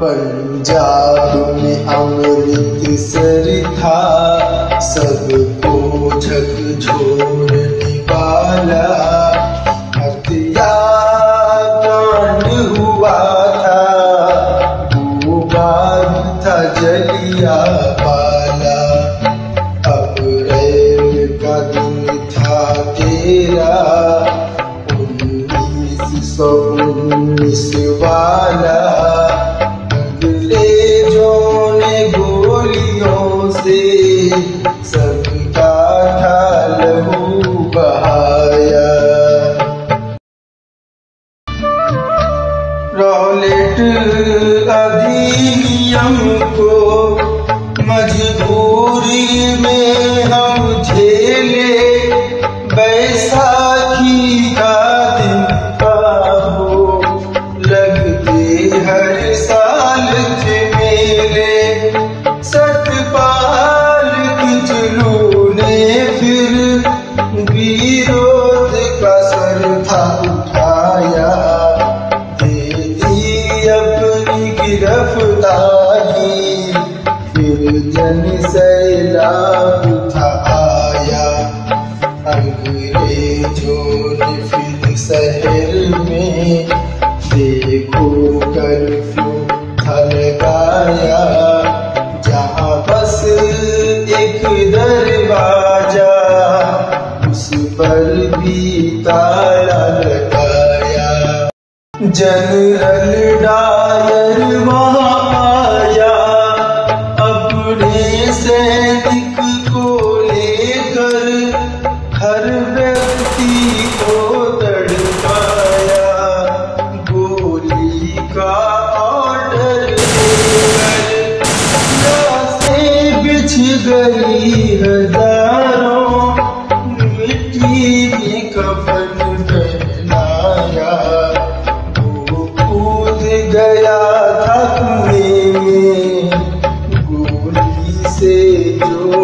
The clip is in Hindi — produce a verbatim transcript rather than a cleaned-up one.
पंजाब में अमृतसर था, सबको झकझोरने वाला हत्याकांड हुआ था। वो बाग था जलियांवाला, अप्रैल का दिन था तेरा उन्नीस सौ उन्नीस वाला। से सबका था लहू बहाया। रौलेट अधिनियम को मजबूरी में हम झेले, बैसाखी का दिन था वो, लगते हर साल थे मेले। सतपाल की जुलूने फिर विरोध का सर था उठाया, दे दी अपनी गिरफ्तारी, फिर जन सैलाब था आया। अंग्रेजों ने फिर शहर में देखो कर्फ्यू था लगाया, जहाँ बस एक दरवाजा उस पर भी ताला लगाया। जनरल डायर वहाँ आया, अपने सैनिक को लेकर हर व्यक्ति को तड़पाया। गोली का ऑर्डर बिछ गई हजारों, मिट्टी में कफन पहनाया। वो कूद गया था कुएं में, गोली से जो